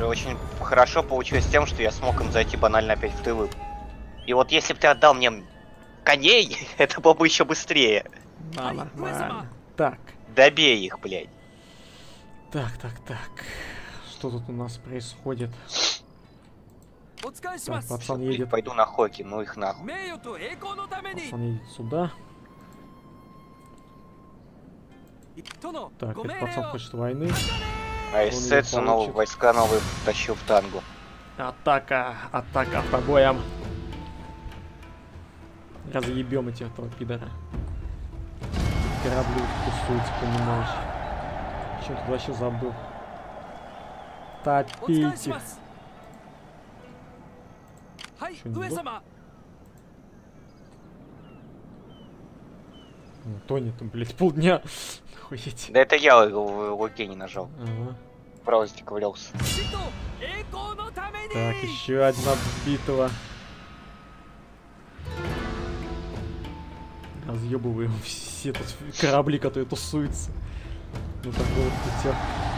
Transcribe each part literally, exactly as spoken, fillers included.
очень хорошо получилось тем, что я смог им зайти банально опять в тылы. И вот если бы ты отдал мне коней, это было бы еще быстрее. Да, нормально. Так. Добей их, блядь. Так, так, так. Что тут у нас происходит? Так, пацан едет. Пойду на хоки, ну их нахуй. Пацан едет сюда. Так, этот пацан хочет войны. А эсэцу новые войска новые тащил в тангу. Атака, атака автобоем. Разъебем эти этого пидора. Корабли кусаются, понимаешь. Что тут вообще забыл? Топить их. Что, не было? Ну, тонет, блядь, полдня. Охуеть. Да это я в луке не нажал. Ага. Просто ковырялся. Так, еще одна битва. Разъебываем все тут корабли, которые тусуются. Ну такой вот путя.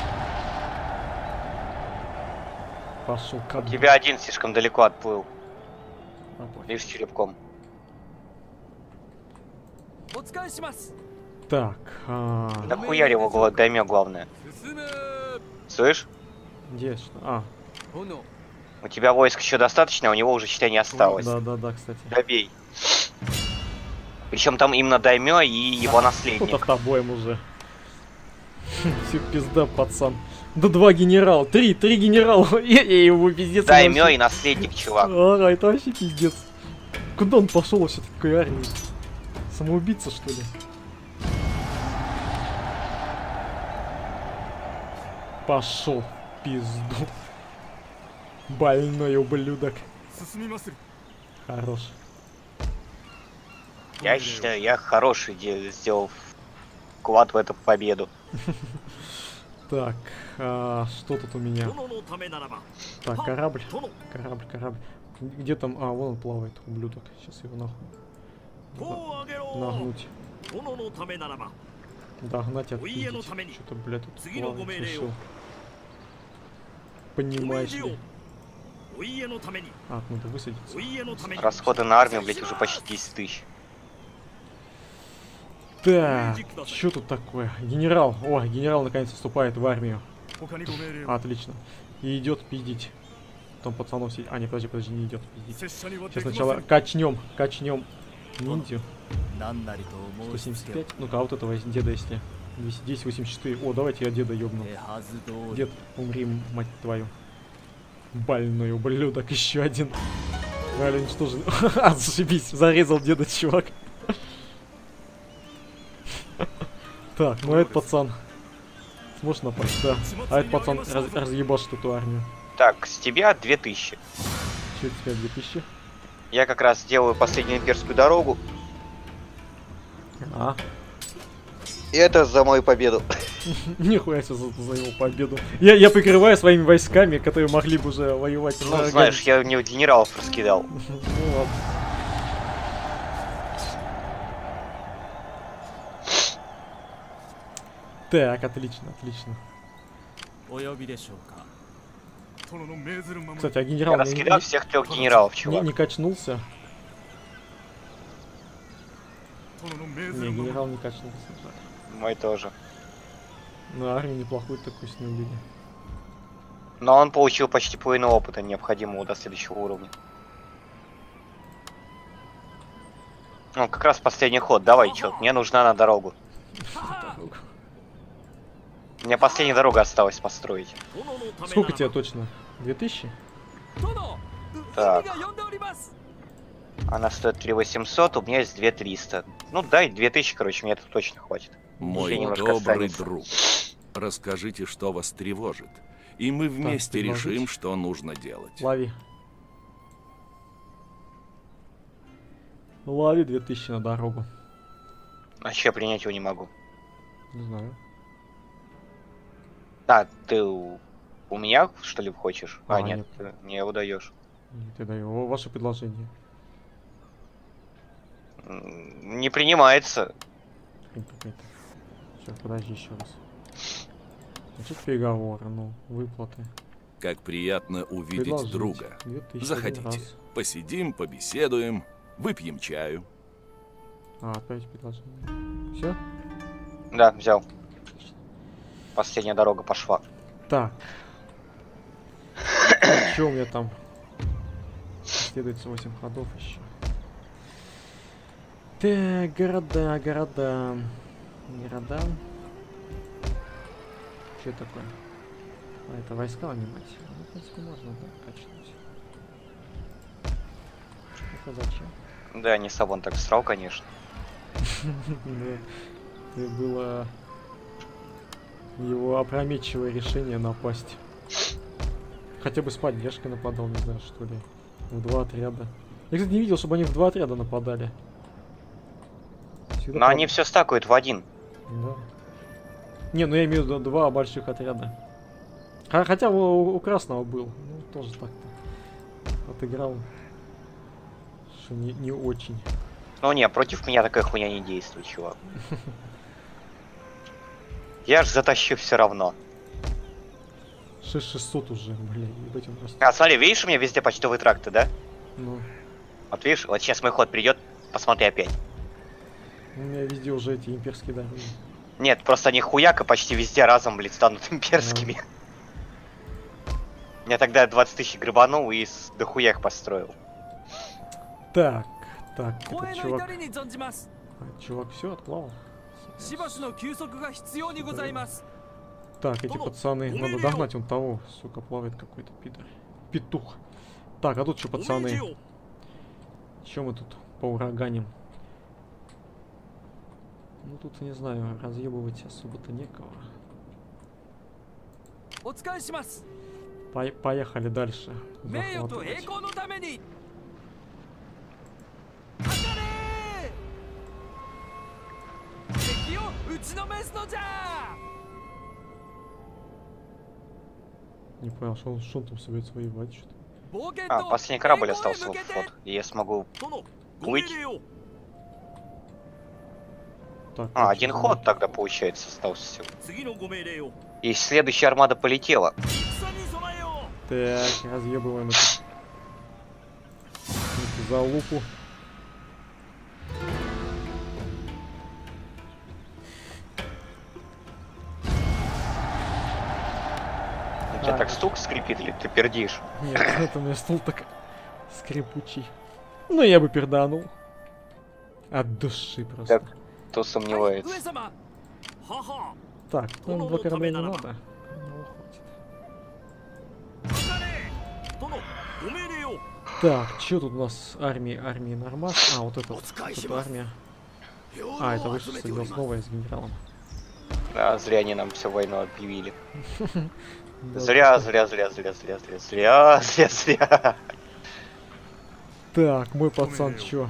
Пошел ко мне. Тебя один слишком далеко отплыл. А, пофиг. Лишь черепком. Так. А... Да хуярь его гла- даймё главное. Слышь? Где что? А. У тебя войск еще достаточно, у него уже считай не осталось. Да, да, да, кстати. Добей. Причем там именно даймё и его наследник. Тут автобоем уже. Все пизда, пацан. Да два генерала, три, три генерала. Я его пиздец. Даймё и наследник, чувак. А, это вообще пиздец. Куда он пошел вообще такой армии? Самоубийца, что ли? Пошел в пизду. Больной ублюдок. Хорош. Я считаю, я хороший де- сделал вклад в эту победу. Так, а, что тут у меня? Так, корабль. Корабль, корабль. Где там? А, вон он плавает, ублюдок. Сейчас его нахуй. Надо нагнуть. Догнать и отпиздить. Что-то, блядь, тут плавать решил. Понимаешь ли? А, надо высадиться. Расходы на армию, блять, уже почти десять тысяч. Так, что тут такое? Генерал. О, генерал наконец вступает в армию. Отлично. И идет пиздить. Там пацанов сидит. А, не, подожди, подожди, не идет пиздить. Сейчас сначала качнем, качнем ниндзю. сто семьдесят пять. Ну-ка, а вот этого деда если. двести десять, восемьдесят четыре. О, давайте я деда ёбну. Дед, умри, мать твою. Больной ублюдок, еще один. Реально уничтожен. А, зашибись, зарезал деда, чувак. Так, ну этот пацан сможешь напасть, да. А этот пацан раз, разъебашит эту армию. Так, с тебя две тысячи. Че у тебя две тысячи? Я как раз делаю последнюю имперскую дорогу. А. И это за мою победу. Нихуя себе за, за его победу. Я, я прикрываю своими войсками, которые могли бы уже воевать. Ну, знаешь, я не генералов раскидал. Ну ладно. Так, отлично, отлично. Кстати, а генерал... Я раскидал не, всех трех генералов, не, чувак. не качнулся. Не, генерал не качнулся. Мой тоже. Ну, армию неплохую такую с ним убили. Но он получил почти половину опыта, необходимого до следующего уровня. Ну, как раз последний ход. Давай, чё, мне нужна на дорогу. Мне последняя дорога осталась построить. Сколько тебе точно? две тысячи? Так. Она стоит три восемьсот, у меня есть две триста. Ну дай две тысячи, короче, мне это точно хватит. Мой добрый друг, расскажите, что вас тревожит, и мы вместе так, решим, что нужно делать. Лови. Лови две тысячи на дорогу. А че, принять его не могу? Не знаю. А, ты у, у меня, что ли, хочешь? А, А нет, нет. ты мне его даешь. Ты даю ваше предложение. Не принимается. Сейчас, подожди еще раз. Значит, переговоры, ну, выплаты. Как приятно увидеть Предложите. друга. Заходите. Раз. Посидим, побеседуем, выпьем чаю. А, опять предложение. Все? Да, взял. Последняя дорога пошла. Так. Что у меня там? Следуется восемь ходов еще. Так, города, города. Города. Что это такое? А, это войска нанимать. Ну, в принципе, можно, да, качнуть. Это зачем? Да, не Сабон так срал, конечно. Это было его опрометчивое решение напасть. Хотя бы с поддержкой нападал, не знаю, что ли. В два отряда. Я, кстати, не видел, чтобы они в два отряда нападали. Всегда Но пад- они все стакают в один. Да. Не, ну я имею в виду два больших отряда. Х- Хотя у, у Красного был. Ну, тоже так-то. Отыграл. Что не, не очень. Ну не, против меня такая хуйня не действует, чувак. Я ж затащу все равно. шесть шестьсот уже, бля, ебать он растет. А, смотри, видишь, у меня везде почтовые тракты, да? Ну, Вот видишь, вот сейчас мой ход придет, посмотри опять. у меня везде уже эти имперские дороги. Нет, просто они хуяка почти везде разом, блядь, станут имперскими. Я тогда двадцать тысяч грабанул и с дохуя их построил. Так, так, этот чувак... А, чувак все отплавал. Так, эти пацаны, надо догнать он того, сука, плавает какой-то пидор. Петух. Так, а тут что, пацаны? Чем мы тут по ураганим? Ну тут, не знаю, разъебывать особо-то некого. По поехали дальше. Захватывать. Не понял, что он, что он там собирается воевать, что-то. А, последний корабль остался в флот, и я смогу плыть. Так, А, вот один что ход тогда, получается, остался всего. И следующая армада полетела. Так, разъебываем эту, эту залупу. У тебя А, так стук скрипит или ты пердишь? Нет, это у меня стул так скрипучий. Ну, я бы перданул. От души просто. Так, кто сомневается. Так, ну, два корабля не надо. Ну, хватит. Так, что тут у нас? Армии, армии нормас. А, вот это вот, это армия. А, это вышел соединил снова с генералом. А, зря они нам всю войну объявили. Да, Зря, зря, зря, зря, зря, зря, зря, зря, зря. Так, мой пацан чё?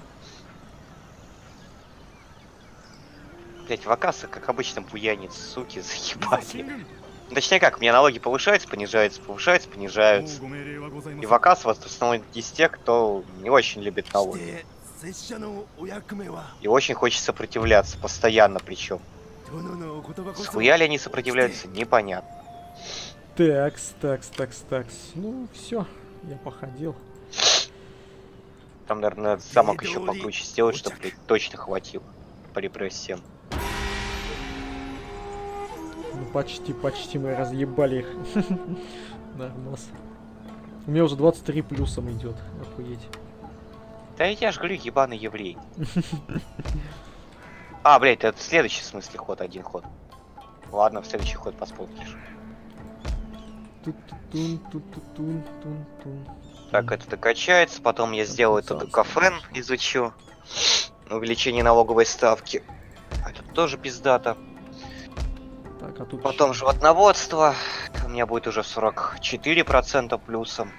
Блять, Вакаса, как обычно, буянит, суки, заебали. Точнее как, у меня налоги повышаются, понижаются, повышаются, понижаются. И Вакас в основном из тех, кто не очень любит налоги. И очень хочет сопротивляться, постоянно причем. Схуя ли они сопротивляются, непонятно. Такс, такс, такс, такс. Ну, все, я походил. Там, наверное, надо замок еще покруче сделать, чтобы точно хватило по репрессиям. Ну, почти, почти мы разъебали их. Нормас. У меня уже двадцать три плюсом идет. Охуеть. Да я ж говорю, ебаный еврей. А, блять, это следующий в смысле ход, один ход. Ладно, в следующий ход посмотришь. Так, это докачается, потом я сделаю это докафен, изучу. Увеличение налоговой ставки. Это тоже пиздата. Так, а тут потом еще... животноводство. У меня будет уже сорок четыре процента плюсом.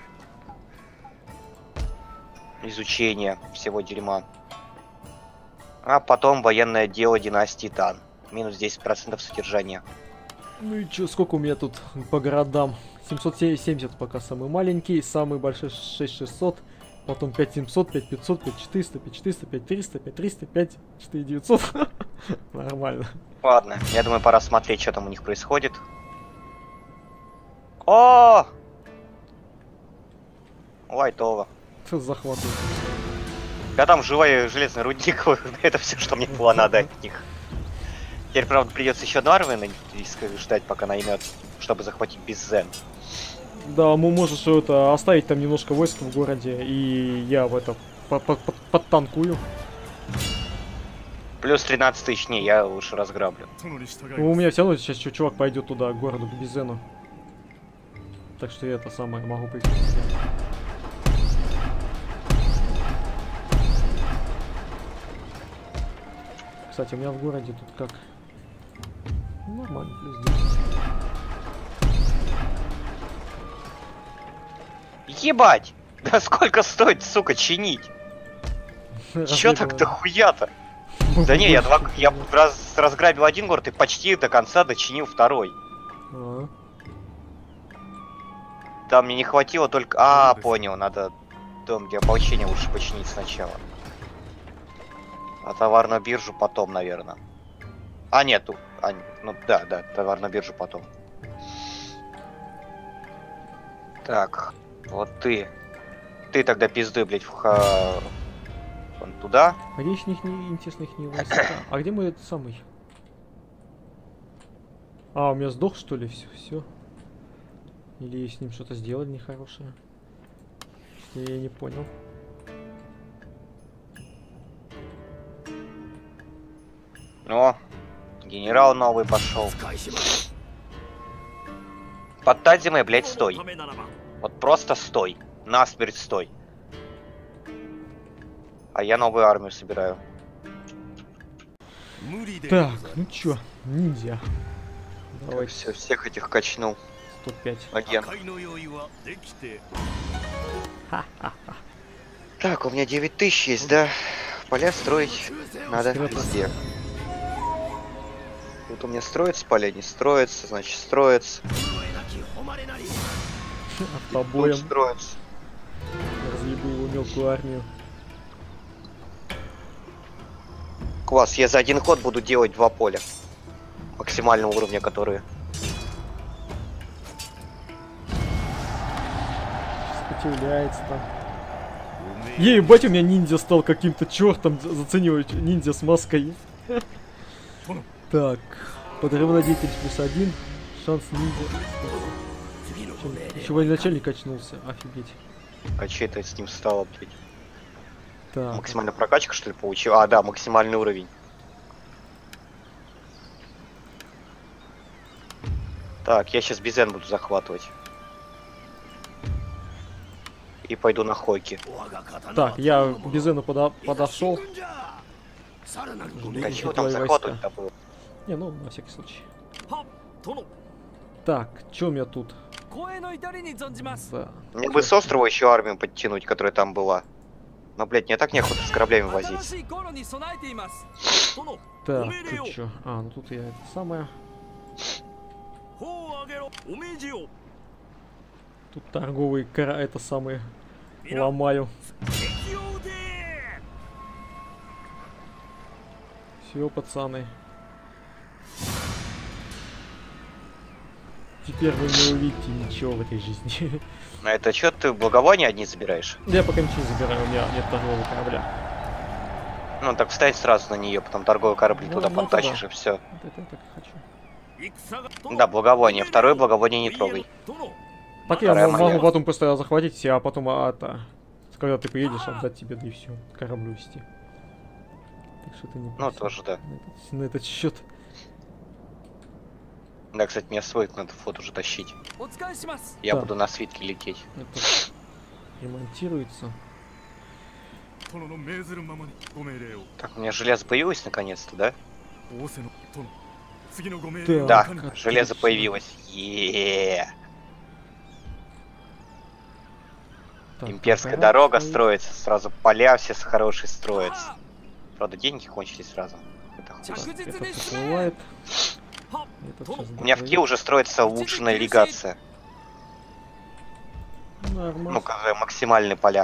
Изучение всего дерьма. А потом военное дело династии Тан. Минус десять процентов содержания. Ну и чё, сколько у меня тут по городам? семьсот семьдесят пока самый маленький, самый большой шесть шестьсот, потом пять семьсот, пять пятьсот, пять четыреста, пять четыреста, пять триста, пять триста, пять четыре девятьсот. Нормально. Ладно, я думаю, пора смотреть, что там у них происходит. О, Лайтово. Ты захватываешь. Я там живой железный рудник, это все, что мне было надо от них. Теперь, правда, придется еще одну армию ждать, пока наймет, чтобы захватить Беззен. Да, мы можешь это оставить там немножко войск в городе, и я в это подтанкую. Плюс тринадцать тысяч, не, я лучше разграблю. Ну, у меня все равно сейчас чувак пойдет туда, к городу, к Беззену. Так что я это самое могу прийти. Кстати, у меня в городе тут как? Нормально, плюс десять. Ебать! Да сколько стоит, сука, чинить? Чё так дохуя-то? Да не, я, два, я раз, разграбил один город и почти до конца дочинил второй. А-а. Там мне не хватило только... А, понял, надо дом для ополчения лучше починить сначала. А товарную биржу потом, наверное. А, нету. А, ну да, да, товарную биржу потом. Так, вот ты. Ты тогда пизды, блядь, в ха... Вон туда. А где их не интересно их не войска? А где мой этот самый? А, у меня сдох, что ли, все, все. Или с ним что-то сделали нехорошее? Что я не понял. О, генерал новый пошел. Под Тадзимой, блядь, стой. Вот просто стой. Насмерть стой. А я новую армию собираю. Так, ну чё, ниндзя. Давай. Все, всех этих качнул. сто пять. Агент. Так, у меня девять тысяч есть, да? Поля строить надо везде. Тут у меня строятся поля, не строятся, значит строятся. Побоем. Строятся. Разъебу его мелкую армию. Класс, я за один ход буду делать два поля. Максимального уровня, которые. Сопротивляется там. Ебать, у меня ниндзя стал каким-то чертом, заценивать ниндзя с маской. Так, подрывная деятельность плюс один. Шанс ниндзя. Еще военачальник очнулся, офигеть. А че это с ним стало, блядь? Так. Максимальная прокачка, что ли, получил? А, да, максимальный уровень. Так, я сейчас Беззен буду захватывать. И пойду на Хойки. Так, я к Беззену подо подошел. А чего там захватывать-то было? Не, ну, на всякий случай. Так, что у меня тут? Да. Мне бы с острова еще армию подтянуть, которая там была. Но, блядь, мне так неохота с кораблями возиться. Так, тут что? А, ну тут я это самое. Тут торговые кора это самые ломаю. Все, пацаны. Теперь вы не увидите ничего в этой жизни. А это что, ты благовония одни забираешь? Я пока ничего не забираю, у меня нет торгового корабля. Ну так встань сразу на нее, потом торговый корабль ну, туда ну, подтащишь туда. И все. Вот это я так и хочу. Да, благовоние. Второе благовоние не трогай. Так Вторая я могу моя. Потом просто захватить, а потом а, это, когда ты приедешь, отдать тебе, да и все. Корабль вести. Так что ты не ну тоже да. На этот, на этот счет. Да, кстати, мне свой надо флот уже тащить. Я да. буду на свитке лететь. Это ремонтируется. Так, у меня железо появилось наконец-то, да? Так, да, отлично. Железо появилось. Е-е-е. Имперская дорога стоит. Строится, сразу поля все хорошие строятся. Правда, деньги кончились сразу. Это это у меня в Ки уже строится улучшенная ирригация. Нормально. Ну, как максимальные поля.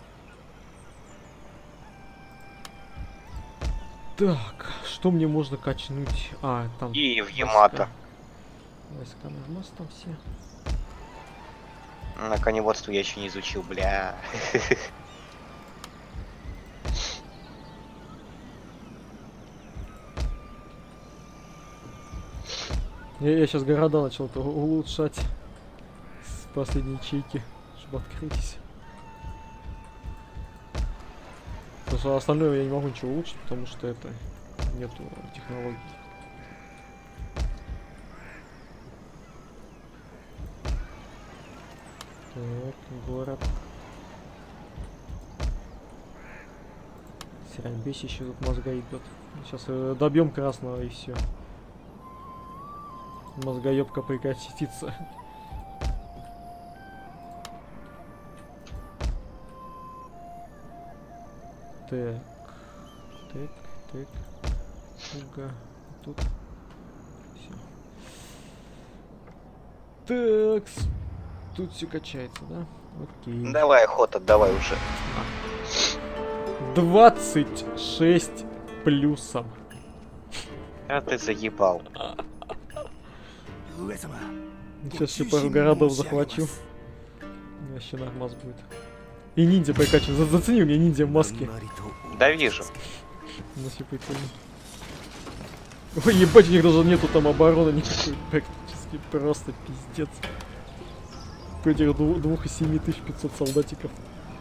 Так, что мне можно качнуть? А, там... И в Ямато. Войска нормас там все. На коневодство я еще не изучил, бля. Я, я сейчас города начал -то улучшать с последней ячейки, чтобы открытись. Потому что остальное я не могу ничего улучшить, потому что это нету технологий. Так, город. Сиренбесь еще тут мозга идет. Сейчас э, добьем красного и все. Мозгоебка прекратится. Так, так, так. Уга. Тут. Все. Так. Тут все качается, да? Окей. Давай, охота, давай уже. двадцать шесть плюсом. А ты заебал. Сейчас еще пару городов захвачу. Вообще нормас будет. И ниндзя прокачан. За зацени у меня ниндзя в маске. Да вижу. Ой, ебать, у них даже нету там обороны никакой. Практически просто пиздец. Против двух и семи тысяч пятьсот солдатиков.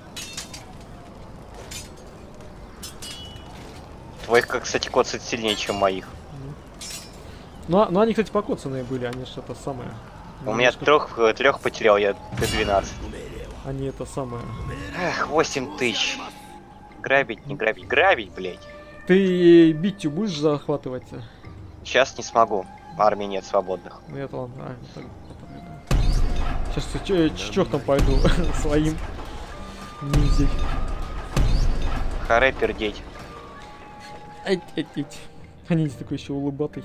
Твоих, как, кстати, коцать сильнее, чем моих. Ну, ну они, кстати, покоцанные были, они же это самое. У меня трех, трех потерял, я двенадцать. Они это самое. Эх, восемь тысяч. Грабить, не грабить. Грабить, блять. Ты Биттю будешь захватывать? Сейчас не смогу. Армии нет свободных. Ну это ладно. А, так, сейчас чёртом пойду своим ниндзей. Харе пердеть. Ать, ать, ать. А ниндзя такой еще улыбатый.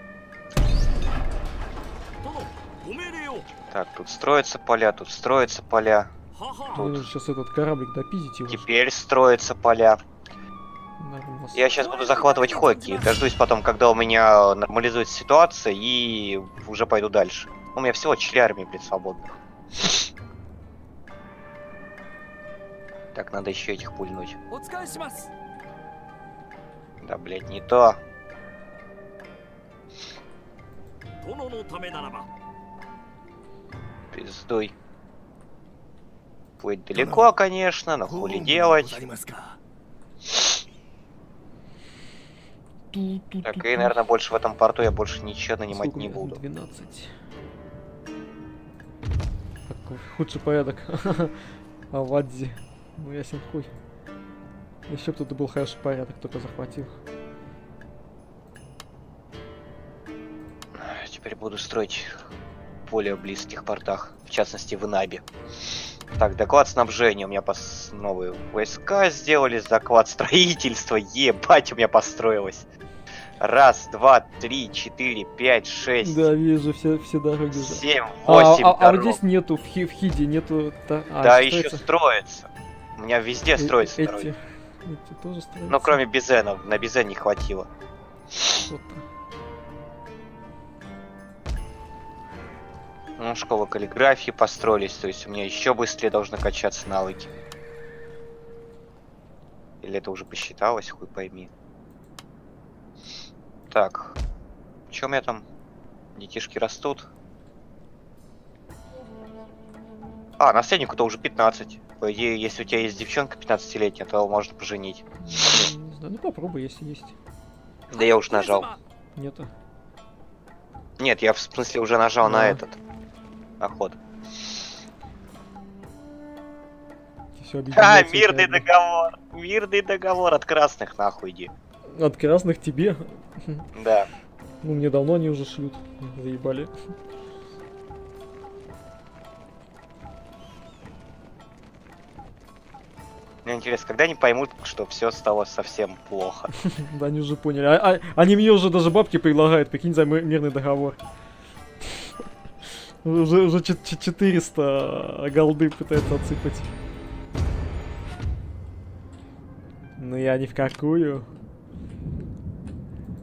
Так, тут строятся поля, тут строятся поля. Тут. Сейчас этот кораблик допиздить его. Теперь строятся поля. Нормально. Я сейчас буду захватывать Хокки. Дождусь потом, когда у меня нормализуется ситуация, и уже пойду дальше. У меня всего четыре армии, блядь, свободных. Так, надо еще этих пульнуть. Да, блядь, не то. Пиздуй. Будет далеко, конечно, но хули делать. Так, и, наверное, больше в этом порту я больше ничего нанимать не буду. двенадцать. Такой худший порядок. Авадзи. Ну ясен хуй. Еще кто-то был хороший порядок, только захватил. Теперь буду строить более близких портах, в частности в Инабе. Так, доклад снабжения. У меня пос... новые войска сделали. Доклад строительства. Ебать, у меня построилось. Раз, два, три, четыре, пять, шесть. Да, вижу все, все дороги. Семь, восемь а, а, дорог. а здесь нету, в, хи, в Хиде нету... Да, а, да, еще строится. У меня везде э строится эти, дороги. Эти тоже строятся. Ну, кроме Бизена. На Бизен не хватило. Ну, школа каллиграфии построились, то есть у меня еще быстрее должны качаться навыки. Или это уже посчиталось, хуй пойми. Так, в чем я там? Детишки растут. А, наследнику-то уже пятнадцать. По идее, если у тебя есть девчонка пятнадцатилетняя, то его можно поженить. Не знаю, ну попробуй, если есть. Да я уж нажал. Нету. Нет, я в смысле уже нажал а. на этот. Охот. А, мирный договор. Мирный договор от красных, нахуй иди. От красных тебе? Да. Ну, мне давно они уже шлют. Заебали. Мне интересно, когда они поймут, что все стало совсем плохо? Да, они уже поняли. А, а, они мне уже даже бабки предлагают, прикинь, за мирный договор. Уже, уже четыреста голды пытаются отсыпать. Ну я ни в какую.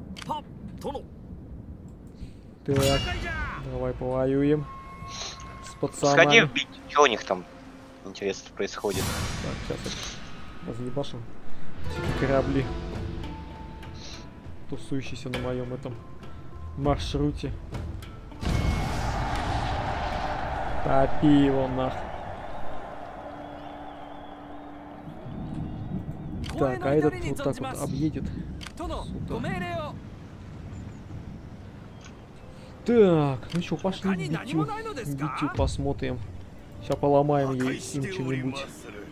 Так, давай повоюем. пацанами. Сходи в бить, что у них там интересно происходит. Так, сейчас я разъебашу. Эти корабли, тусующиеся на моем этом маршруте. Топи его нах. Так, а этот вот так вот объедет. Сюда. Так, ну что, пошли в битю. В битю посмотрим. Сейчас поломаем ей им что-нибудь.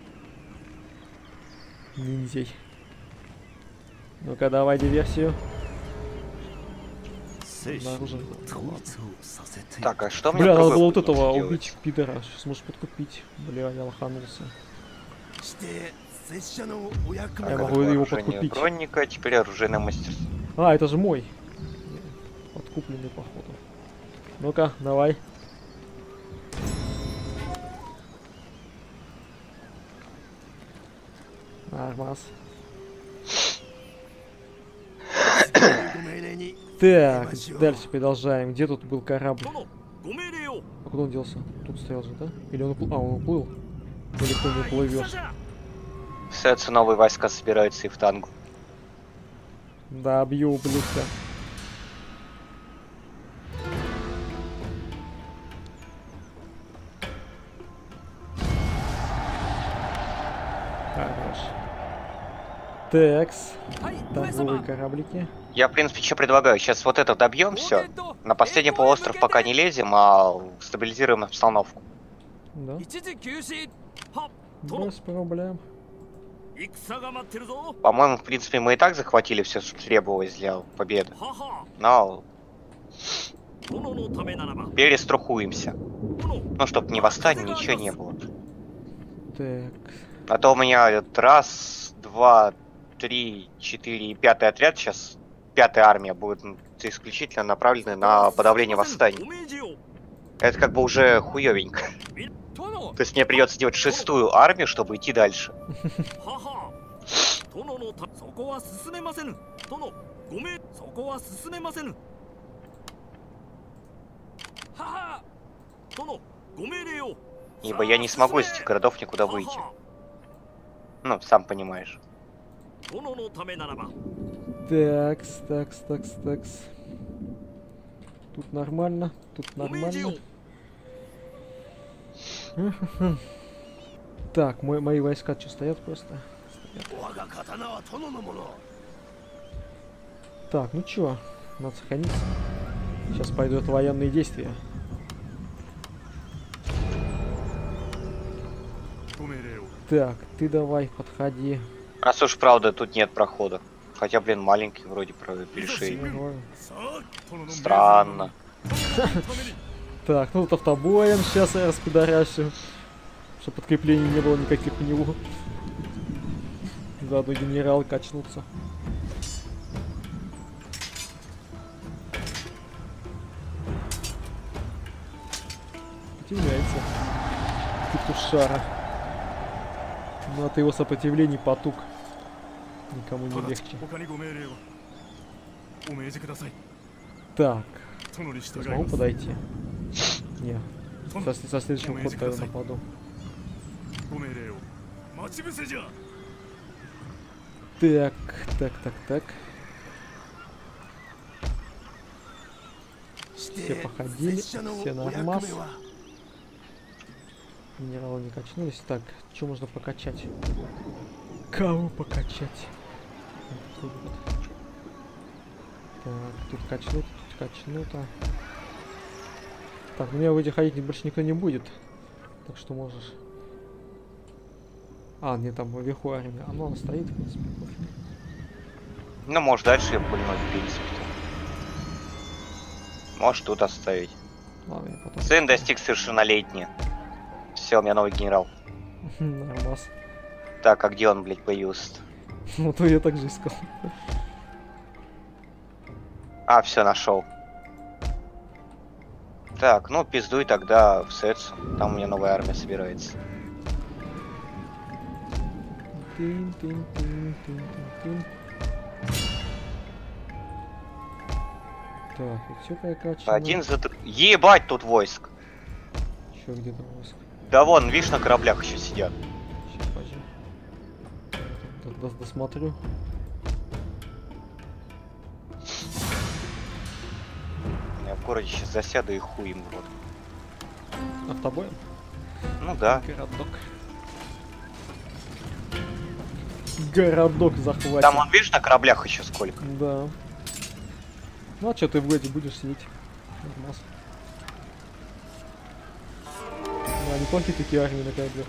Ниндзей. Ну-ка, давай диверсию. Обнаружен. Так, а что мне Бля, надо другой было вот путь этого сделать? убить пидора. Сможешь подкупить. Бля, я лоханулся. Так, Я это могу его вооружение подкупить. бронника, теперь оружейное мастерство. А, это же мой. Подкупленный, походу. Ну-ка, давай. Нормас. Так, дальше продолжаем. Где тут был корабль? А куда он делся? Тут стоял же, да? Или он уплыл? А, он уплыл. Далеко не уплывешь. Сетсу новые войска собираются и в Тангу. Да, бью, ублюдка. Хорош. Такс. Торговые кораблики. Я, в принципе, что предлагаю? Сейчас вот это добьем все. На последний полуостров пока не лезем, а стабилизируем обстановку. Да. Без проблем. По-моему, в принципе, мы и так захватили все, что требовалось для победы. Но перестрахуемся. Ну, чтоб ни восстания, ничего не было. Так. А то у меня этот раз, два, три, четыре и пятый отряд сейчас, пятая армия будет исключительно направлены на подавление восстаний. Это как бы уже хуёвенько. То есть мне придется делать шестую армию, чтобы идти дальше. Ибо я не смогу из этих городов никуда выйти. Ну, сам понимаешь. Такс, такс, такс, такс. Тут нормально, тут нормально. Так, мой, мои войска что, стоят просто? Стоят. Так, ну чё, надо сохраниться. Сейчас пойдут военные действия. Так, ты давай, подходи. Раз уж правда тут нет прохода. Хотя, блин, маленький вроде про перешейник. Странно. Так, ну вот автобоем сейчас я распидорящу. Чтобы подкреплений не было никаких у него. Заодно генерал качнуться. Сопротивляется. Петушара. Но от его сопротивлений потуг. Никому не легче. Так. Я смогу подойти? Не. Со, со следующим ходом я нападу. Так, так, так, так. Все походили, все нормас. Генералы не качнулись. Так, что можно покачать? Кого покачать? Тут, так, тут качнуто, тут качнуто. Так, у меня в этих ходить больше никто не будет. Так что можешь... А, нет, там вверху армия. Оно, она стоит, в принципе, пофиг. Ну, может, дальше пульнуть, в принципе. Можешь тут оставить. Ладно, я потом... Сын достиг совершеннолетия. Все, у меня новый генерал. Нормас. Так, а где он, блядь, появился-то? Ну, то я так же искал. А, все, нашел. Так, ну пиздуй тогда в Сетсу. Там у меня новая армия собирается. Тын, тын, тын, тын, тын, тын. Так, и все прокачано. Один за... Ебать тут войск. Еще где-то войск. Да вон, видишь, на кораблях еще сидят. Сейчас, подожди. Дос- Досмотрю. Я в городе сейчас засяду и хуй им в рот. Автобоем? Ну да. Городок. Городок захватит. Там, вон, видишь, на кораблях еще сколько. Да. Ну а что ты в годе будешь сидеть? Нормас. Да, неплохие такие армии на кораблях.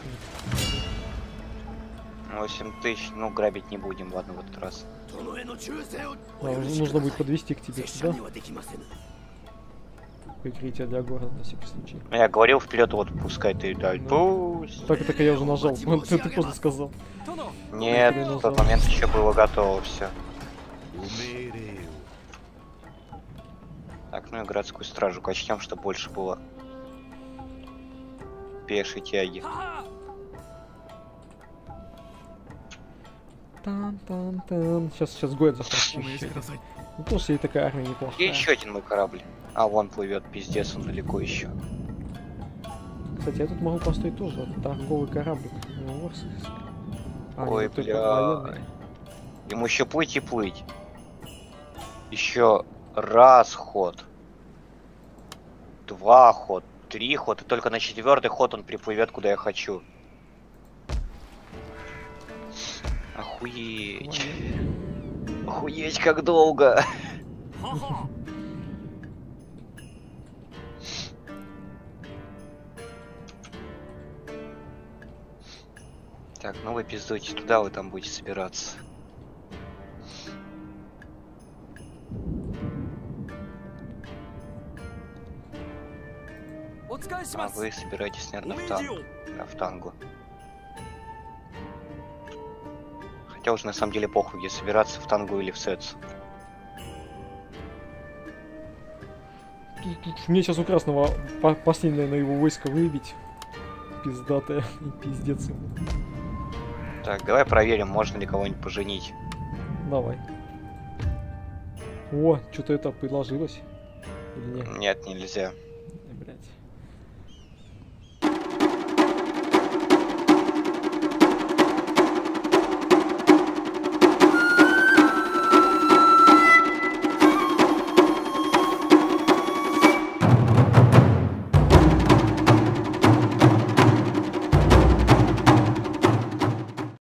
восемь тысяч, ну грабить не будем, ладно, в этот раз. Да, уже нужно будет подвести к тебе сюда. Прикрытие для города на всякий случай. Ну, я говорил вперед, вот пускай ты дай. Да. Пусть. Так, так я уже нажал. Ты, ты просто сказал. Нет, в тот момент еще было готово все. Так, ну и городскую стражу качнем, чтобы больше было пешей тяги. Тан-тан-тан. Сейчас, сейчас город захватит. Ну, потому что и такая армия неплохая. Где еще один мой корабль? А, вон плывет, пиздец, он далеко еще. Кстати, я тут могу построить тоже торговый корабль. А, Ой, нет, только бля. военный. Ему еще плыть и плыть. Еще раз ход. Два ход. Три ход. И только на четвертый ход он приплывет, куда я хочу. Охуеть. Охуеть, как долго. Так, ну вы пиздуйте туда, вы там будете собираться. А вы собираетесь, наверное, в танк. Да, в тангу. Хотя уже на самом деле похуй, где собираться, в тангу или в сетс. Мне сейчас у красного по последнее на его войско выбить. Пиздатая и пиздец. Так, давай проверим, можно ли кого-нибудь поженить. Давай. О, что-то это предложилось. Или нет? Нет, нельзя.